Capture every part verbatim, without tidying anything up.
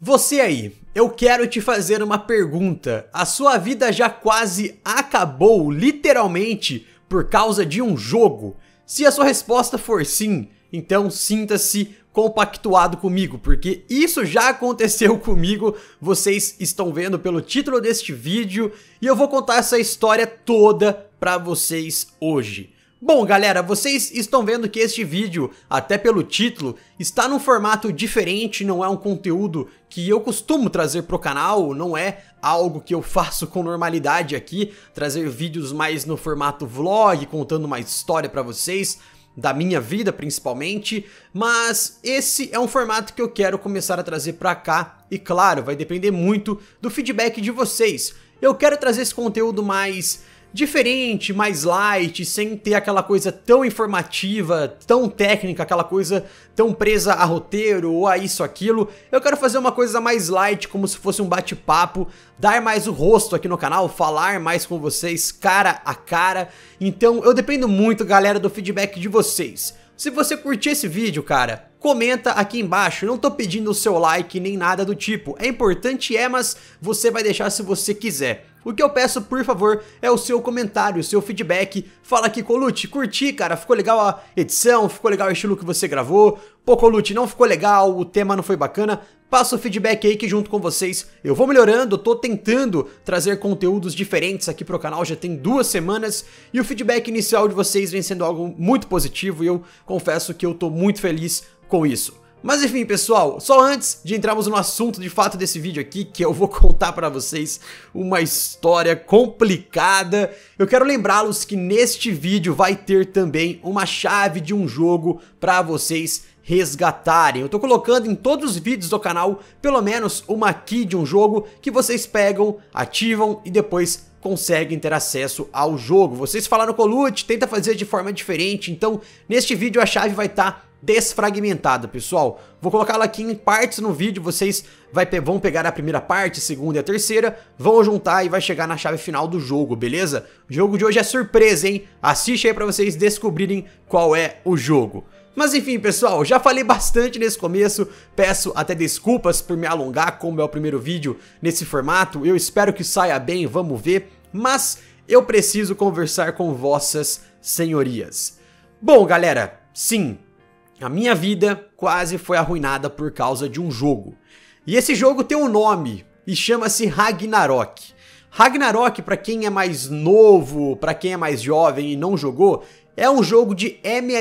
Você aí, eu quero te fazer uma pergunta. A sua vida já quase acabou, literalmente, por causa de um jogo? Se a sua resposta for sim, então sinta-se compactuado comigo, porque isso já aconteceu comigo, vocês estão vendo pelo título deste vídeo, e eu vou contar essa história toda pra vocês hoje. Bom galera, vocês estão vendo que este vídeo, até pelo título, está num formato diferente, não é um conteúdo que eu costumo trazer pro canal, não é algo que eu faço com normalidade aqui, trazer vídeos mais no formato vlog, contando uma história pra vocês, da minha vida principalmente, mas esse é um formato que eu quero começar a trazer pra cá, e claro, vai depender muito do feedback de vocês. Eu quero trazer esse conteúdo mais diferente, mais light, sem ter aquela coisa tão informativa, tão técnica, aquela coisa tão presa a roteiro ou a isso, aquilo. Eu quero fazer uma coisa mais light, como se fosse um bate-papo, dar mais o rosto aqui no canal, falar mais com vocês cara a cara. Então eu dependo muito, galera, do feedback de vocês. Se você curtir esse vídeo, cara, comenta aqui embaixo, não tô pedindo o seu like nem nada do tipo, é importante é, mas você vai deixar se você quiser. O que eu peço, por favor, é o seu comentário, o seu feedback. Fala aqui, Colucci, curti, cara, ficou legal a edição, ficou legal o estilo que você gravou. Pô, Colucci, não ficou legal, o tema não foi bacana. Passa o feedback aí que junto com vocês eu vou melhorando, eu tô tentando trazer conteúdos diferentes aqui pro canal, já tem duas semanas. E o feedback inicial de vocês vem sendo algo muito positivo e eu confesso que eu tô muito feliz com isso. Mas enfim, pessoal, só antes de entrarmos no assunto de fato desse vídeo aqui, que eu vou contar pra vocês uma história complicada, eu quero lembrá-los que neste vídeo vai ter também uma chave de um jogo pra vocês resgatarem. Eu tô colocando em todos os vídeos do canal pelo menos uma key de um jogo que vocês pegam, ativam e depois conseguem ter acesso ao jogo. Vocês falaram, Colucci, tenta fazer de forma diferente, então neste vídeo a chave vai estar desfragmentada, pessoal. Vou colocá-la aqui em partes no vídeo, vocês vai, vão pegar a primeira parte, a segunda e a terceira, vão juntar e vai chegar na chave final do jogo, beleza? O jogo de hoje é surpresa, hein? Assiste aí pra vocês descobrirem qual é o jogo. Mas enfim, pessoal, já falei bastante nesse começo, peço até desculpas por me alongar, como é o primeiro vídeo nesse formato, eu espero que saia bem, vamos ver, mas eu preciso conversar com vossas senhorias. Bom, galera, sim, a minha vida quase foi arruinada por causa de um jogo. E esse jogo tem um nome e chama-se Ragnarok. Ragnarok, pra quem é mais novo, pra quem é mais jovem e não jogou, é um jogo de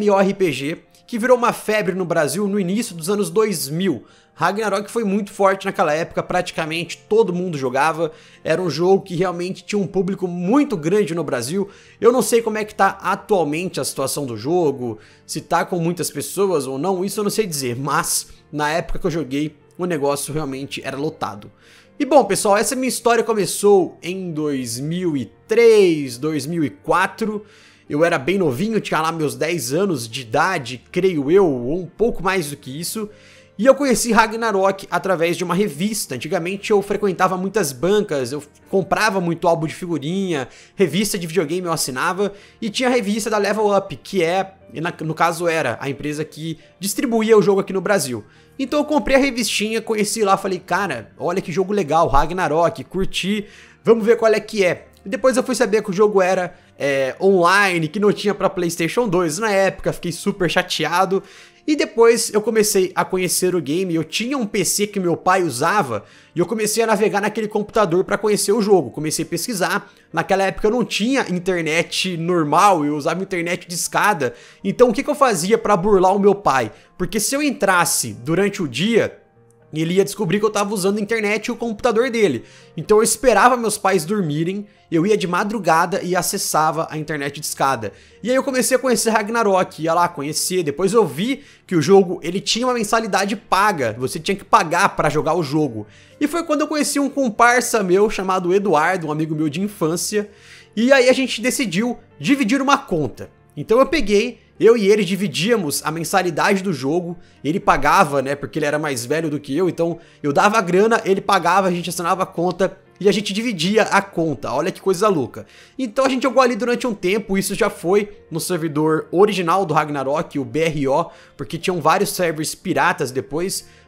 MMORPG que virou uma febre no Brasil no início dos anos dois mil. Ragnarok foi muito forte naquela época, praticamente todo mundo jogava, era um jogo que realmente tinha um público muito grande no Brasil. Eu não sei como é que tá atualmente a situação do jogo, se tá com muitas pessoas ou não, isso eu não sei dizer, mas na época que eu joguei o negócio realmente era lotado. E bom pessoal, essa minha história começou em dois mil e três, dois mil e quatro, eu era bem novinho, tinha lá meus dez anos de idade, creio eu, ou um pouco mais do que isso. E eu conheci Ragnarok através de uma revista. Antigamente eu frequentava muitas bancas, eu comprava muito álbum de figurinha, revista de videogame eu assinava, e tinha a revista da Level Up, que é, no caso era, a empresa que distribuía o jogo aqui no Brasil. Então eu comprei a revistinha, conheci lá, falei, cara, olha que jogo legal, Ragnarok, curti, vamos ver qual é que é. E depois eu fui saber que o jogo era é, online, que não tinha pra PlayStation dois na época, fiquei super chateado. E depois eu comecei a conhecer o game, eu tinha um P C que meu pai usava e eu comecei a navegar naquele computador para conhecer o jogo, comecei a pesquisar. Naquela época eu não tinha internet normal, eu usava internet de escada, então o que, que eu fazia para burlar o meu pai? Porque se eu entrasse durante o dia, ele ia descobrir que eu tava usando a internet e o computador dele. Então eu esperava meus pais dormirem, eu ia de madrugada e acessava a internet de escada. E aí eu comecei a conhecer Ragnarok, ia lá conhecer, depois eu vi que o jogo ele tinha uma mensalidade paga, você tinha que pagar pra jogar o jogo. E foi quando eu conheci um comparsa meu chamado Eduardo, um amigo meu de infância, e aí a gente decidiu dividir uma conta. Então eu peguei, eu e ele dividíamos a mensalidade do jogo, ele pagava, né, porque ele era mais velho do que eu, então eu dava a grana, ele pagava, a gente assinava a conta e a gente dividia a conta, olha que coisa louca. Então a gente jogou ali durante um tempo, isso já foi no servidor original do Ragnarok, o B R O, porque tinham vários servers piratas depois,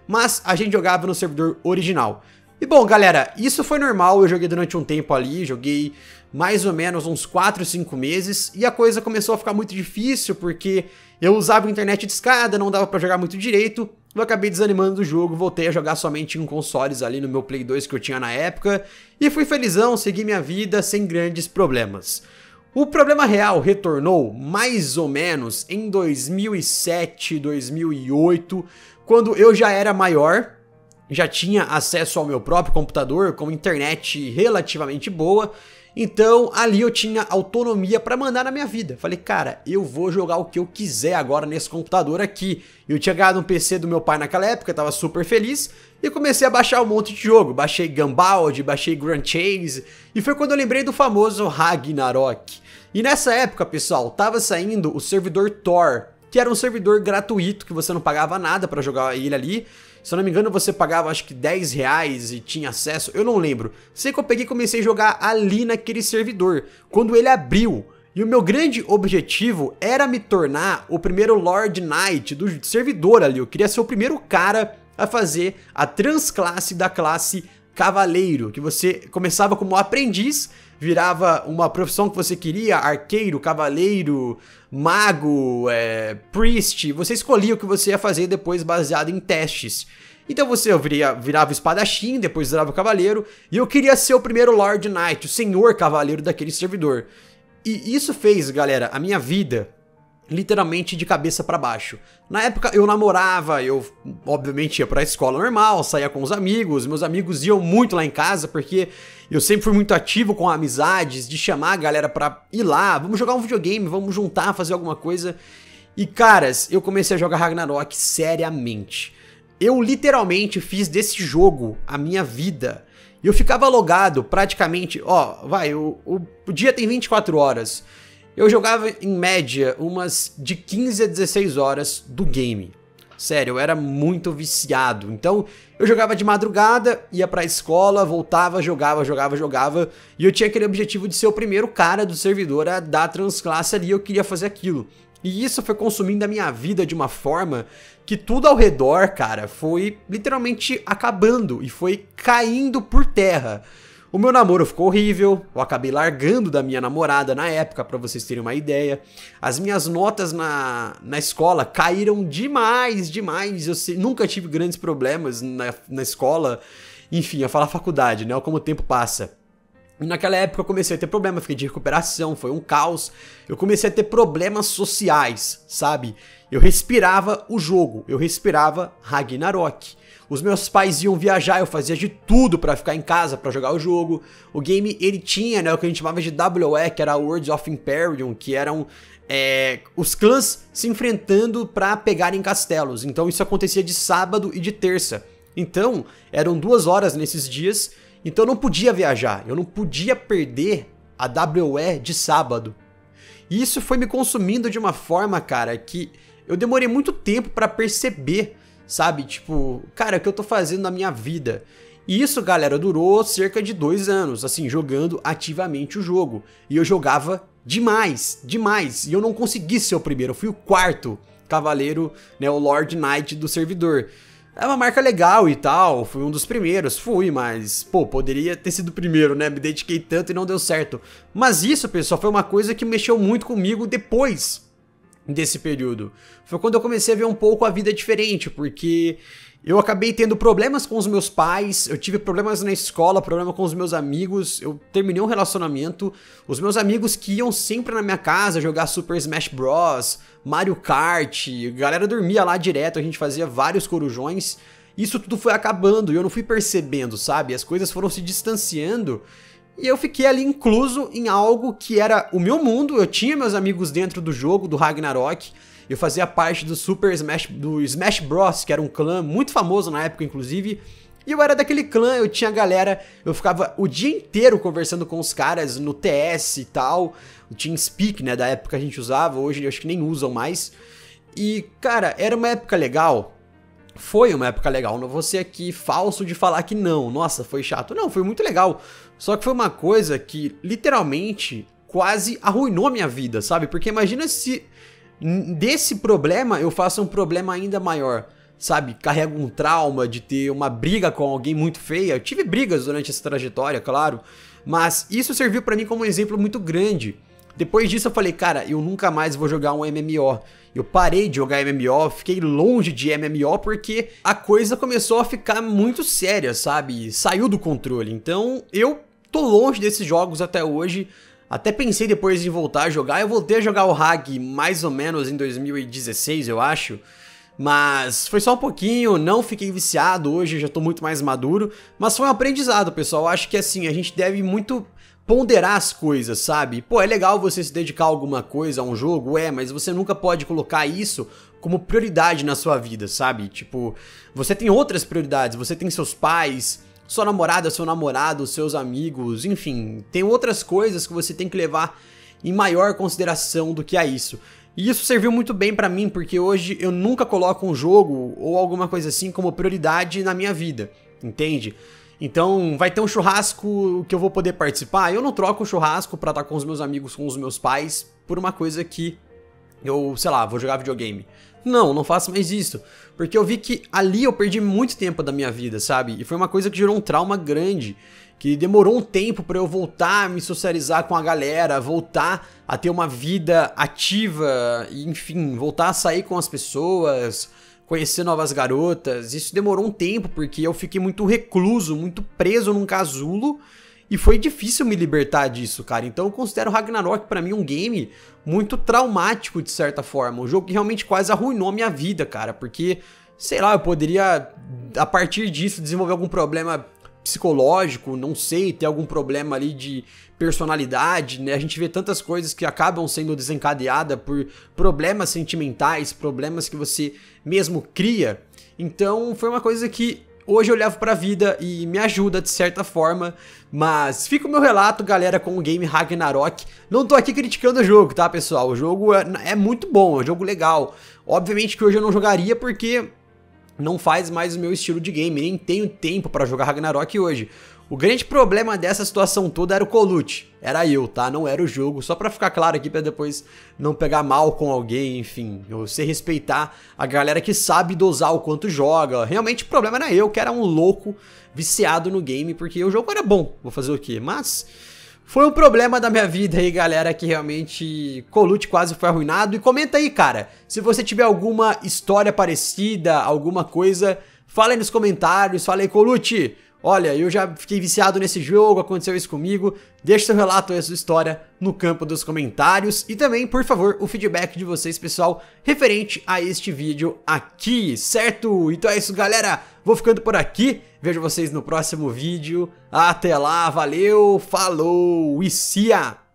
mas a gente jogava no servidor original. E bom, galera, isso foi normal, eu joguei durante um tempo ali, joguei mais ou menos uns quatro, cinco meses, e a coisa começou a ficar muito difícil, porque eu usava internet de escada, não dava pra jogar muito direito, eu acabei desanimando do jogo, voltei a jogar somente em consoles ali no meu Play dois que eu tinha na época, e fui felizão, segui minha vida sem grandes problemas. O problema real retornou mais ou menos em dois mil e sete, dois mil e oito, quando eu já era maior, já tinha acesso ao meu próprio computador, com internet relativamente boa, então ali eu tinha autonomia para mandar na minha vida. Falei, cara, eu vou jogar o que eu quiser agora nesse computador aqui. Eu tinha ganhado um P C do meu pai naquela época, tava super feliz, e comecei a baixar um monte de jogo. Baixei Gunbound, baixei Grand Chase, e foi quando eu lembrei do famoso Ragnarok. E nessa época, pessoal, tava saindo o servidor Thor, que era um servidor gratuito, que você não pagava nada para jogar ele ali. Se eu não me engano, você pagava acho que dez reais e tinha acesso, eu não lembro. Sei que eu peguei e comecei a jogar ali naquele servidor, quando ele abriu. E o meu grande objetivo era me tornar o primeiro Lord Knight do servidor ali. Eu queria ser o primeiro cara a fazer a transclasse da classe Cavaleiro, que você começava como aprendiz, virava uma profissão que você queria, arqueiro, cavaleiro, mago, é, priest, você escolhia o que você ia fazer depois baseado em testes. Então você viria, virava espadachim, depois virava cavaleiro, e eu queria ser o primeiro Lord Knight, o senhor cavaleiro daquele servidor. E isso fez, galera, a minha vida literalmente de cabeça pra baixo. Na época eu namorava, eu obviamente ia pra escola normal, saía com os amigos, meus amigos iam muito lá em casa porque eu sempre fui muito ativo com amizades, de chamar a galera pra ir lá, vamos jogar um videogame, vamos juntar, fazer alguma coisa. E caras, eu comecei a jogar Ragnarok seriamente. Eu literalmente fiz desse jogo a minha vida. Eu ficava logado praticamente, ó, vai, o, o, o dia tem vinte e quatro horas. Eu jogava em média umas de quinze a dezesseis horas do game. Sério, eu era muito viciado. Então eu jogava de madrugada, ia pra escola, voltava, jogava, jogava, jogava. E eu tinha aquele objetivo de ser o primeiro cara do servidor a dar transclasse ali, eu queria fazer aquilo. E isso foi consumindo a minha vida de uma forma que tudo ao redor, cara, foi literalmente acabando e foi caindo por terra. O meu namoro ficou horrível, eu acabei largando da minha namorada na época, pra vocês terem uma ideia. As minhas notas na, na escola caíram demais, demais. Eu sei, nunca tive grandes problemas na, na escola, enfim, eu falo faculdade, né, como o tempo passa. E naquela época eu comecei a ter problema, fiquei de recuperação, foi um caos. Eu comecei a ter problemas sociais, sabe? Eu respirava o jogo, eu respirava Ragnarok. Os meus pais iam viajar, eu fazia de tudo pra ficar em casa, pra jogar o jogo. O game, ele tinha, né, o que a gente chamava de W O E, que era Words of Imperium, que eram é, os clãs se enfrentando pra pegarem castelos. Então isso acontecia de sábado e de terça. Então, eram duas horas nesses dias, então eu não podia viajar, eu não podia perder a W O E de sábado. E isso foi me consumindo de uma forma, cara, que eu demorei muito tempo pra perceber. Sabe, tipo, cara, o que eu tô fazendo na minha vida? E isso, galera, durou cerca de dois anos, assim, jogando ativamente o jogo. E eu jogava demais, demais. E eu não consegui ser o primeiro, eu fui o quarto cavaleiro, né, o Lord Knight do servidor. É uma marca legal e tal, fui um dos primeiros, fui, mas, pô, poderia ter sido o primeiro, né, me dediquei tanto e não deu certo. Mas isso, pessoal, foi uma coisa que mexeu muito comigo depois desse período. Foi quando eu comecei a ver um pouco a vida diferente, porque eu acabei tendo problemas com os meus pais, eu tive problemas na escola, problema com os meus amigos, eu terminei um relacionamento, os meus amigos que iam sempre na minha casa jogar Super Smash Bros, Mario Kart, a galera dormia lá direto, a gente fazia vários corujões, isso tudo foi acabando e eu não fui percebendo, sabe? As coisas foram se distanciando. E eu fiquei ali incluso em algo que era o meu mundo, eu tinha meus amigos dentro do jogo, do Ragnarok, eu fazia parte do Super Smash, do Smash Bros, que era um clã muito famoso na época, inclusive, e eu era daquele clã, eu tinha galera, eu ficava o dia inteiro conversando com os caras no T S e tal, o TeamSpeak, né, da época que a gente usava, hoje eu acho que nem usam mais, e, cara, era uma época legal. Foi uma época legal, não vou ser aqui falso de falar que não, nossa, foi chato. Não, foi muito legal, só que foi uma coisa que literalmente quase arruinou a minha vida, sabe? Porque imagina se desse problema eu faço um problema ainda maior, sabe, carrego um trauma de ter uma briga com alguém muito feia. Eu tive brigas durante essa trajetória, claro, mas isso serviu pra mim como um exemplo muito grande. Depois disso eu falei, cara, eu nunca mais vou jogar um M M O. Eu parei de jogar M M O, fiquei longe de M M O porque a coisa começou a ficar muito séria, sabe? Saiu do controle. Então eu tô longe desses jogos até hoje. Até pensei depois em voltar a jogar. Eu voltei a jogar o R A G mais ou menos em dois mil e dezesseis, eu acho. Mas foi só um pouquinho, não fiquei viciado, hoje já tô muito mais maduro. Mas foi um aprendizado, pessoal. Eu acho que assim, a gente deve muito ponderar as coisas, sabe? Pô, é legal você se dedicar a alguma coisa, a um jogo, é, mas você nunca pode colocar isso como prioridade na sua vida, sabe? Tipo, você tem outras prioridades, você tem seus pais, sua namorada, seu namorado, seus amigos, enfim, tem outras coisas que você tem que levar em maior consideração do que a isso. E isso serviu muito bem pra mim, porque hoje eu nunca coloco um jogo ou alguma coisa assim como prioridade na minha vida, entende? Então, vai ter um churrasco que eu vou poder participar. Eu não troco o churrasco pra estar com os meus amigos, com os meus pais, por uma coisa que eu, sei lá, vou jogar videogame. Não, não faço mais isso. Porque eu vi que ali eu perdi muito tempo da minha vida, sabe? E foi uma coisa que gerou um trauma grande. Que demorou um tempo pra eu voltar a me socializar com a galera, voltar a ter uma vida ativa, enfim, voltar a sair com as pessoas, conhecer novas garotas. Isso demorou um tempo, porque eu fiquei muito recluso, muito preso num casulo, e foi difícil me libertar disso, cara. Então eu considero Ragnarok pra mim um game muito traumático, de certa forma. Um jogo que realmente quase arruinou a minha vida, cara, porque, sei lá, eu poderia, a partir disso, desenvolver algum problema psicológico, não sei, ter algum problema ali de personalidade, né? A gente vê tantas coisas que acabam sendo desencadeadas por problemas sentimentais, problemas que você mesmo cria. Então foi uma coisa que hoje eu levo pra vida e me ajuda de certa forma. Mas fica o meu relato, galera, com o game Ragnarok. Não tô aqui criticando o jogo, tá, pessoal? O jogo é, é muito bom, é um jogo legal. Obviamente que hoje eu não jogaria porque não faz mais o meu estilo de game, nem tenho tempo pra jogar Ragnarok hoje. O grande problema dessa situação toda era o Colucci, era eu, tá? Não era o jogo, só pra ficar claro aqui pra depois não pegar mal com alguém, enfim. Eu sei respeitar a galera que sabe dosar o quanto joga. Realmente o problema era eu, que era um louco viciado no game, porque o jogo era bom, vou fazer o quê? Mas foi um problema da minha vida aí, galera, que realmente Colucci quase foi arruinado. E comenta aí, cara, se você tiver alguma história parecida, alguma coisa, fala aí nos comentários, fala aí, Colucci, olha, eu já fiquei viciado nesse jogo, aconteceu isso comigo. Deixa seu relato aí, sua história no campo dos comentários. E também, por favor, o feedback de vocês, pessoal, referente a este vídeo aqui, certo? Então é isso, galera. Vou ficando por aqui. Vejo vocês no próximo vídeo. Até lá, valeu, falou e cia!